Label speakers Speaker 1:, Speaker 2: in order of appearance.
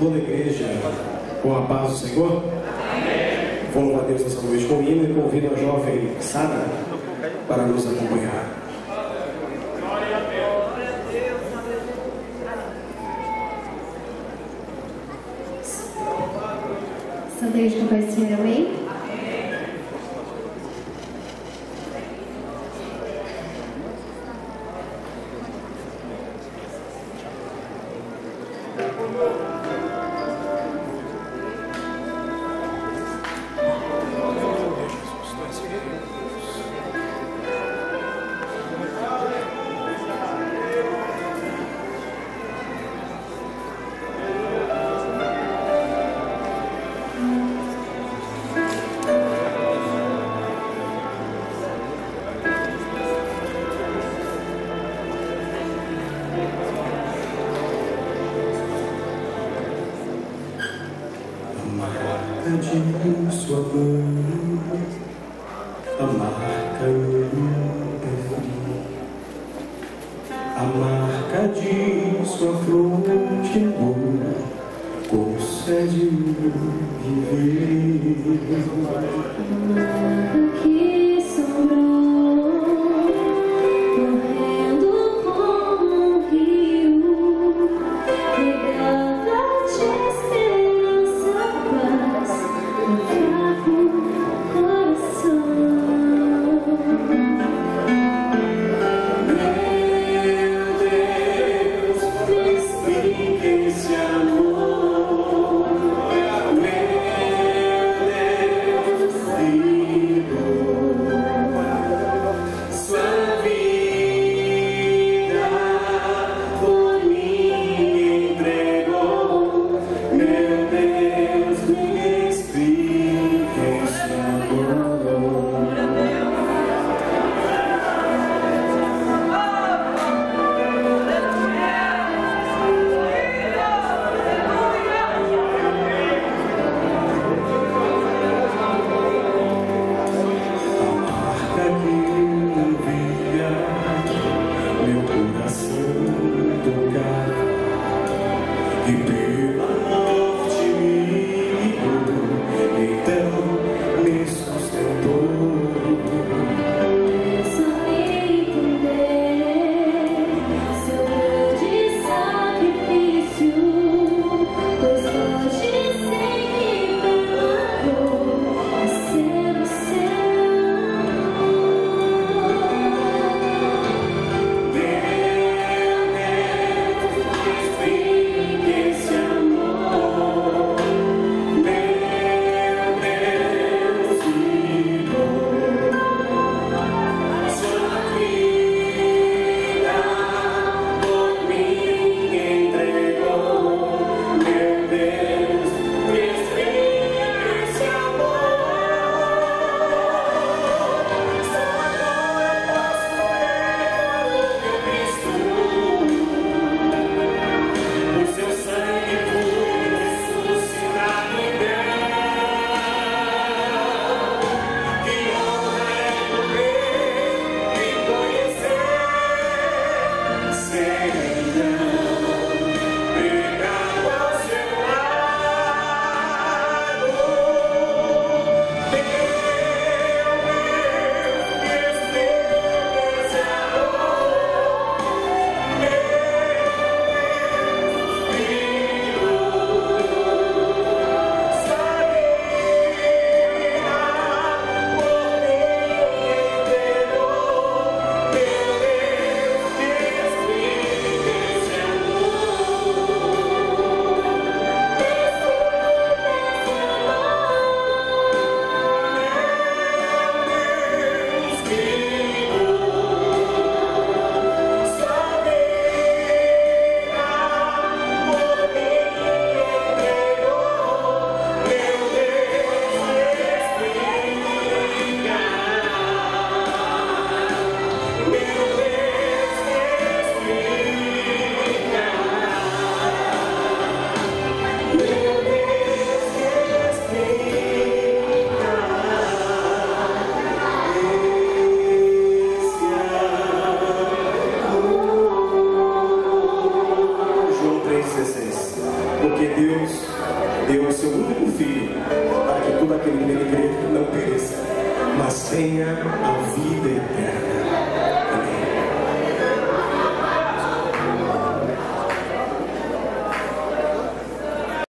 Speaker 1: toda a igreja com a paz do Senhor? Amém. Vou louvar a Deus nessa noite com o hino e convido a jovem Sara para nos acompanhar.
Speaker 2: Glória a Deus.
Speaker 3: Santa Igreja com Pai do Senhor, amém?
Speaker 1: De sua mão, a marca do perfume, a marca de sua fronte amor, concede viver.
Speaker 3: Que sobrou, correndo como um rio, regava-te esperança, paz.
Speaker 1: Meu Deus, Deus deu o seu único filho, para que todo aquele que nele crê não pereça, mas tenha a vida eterna.